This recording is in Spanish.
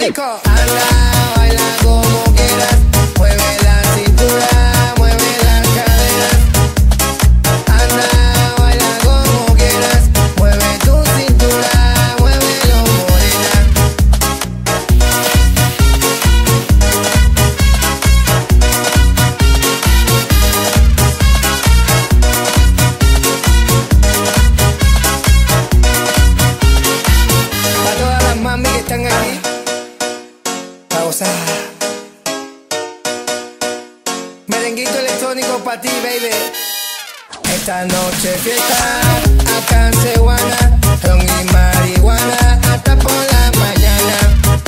rico. Anda, baila como quieras, mueve la cintura, mueve las caderas. Anda, baila como quieras, mueve tu cintura, muévelo morena. Para todas las mami que están aquí, para gozar. Merenguito electrónico para ti, baby. Esta noche fiesta, acá en Cebuana, ron y marihuana hasta por la mañana.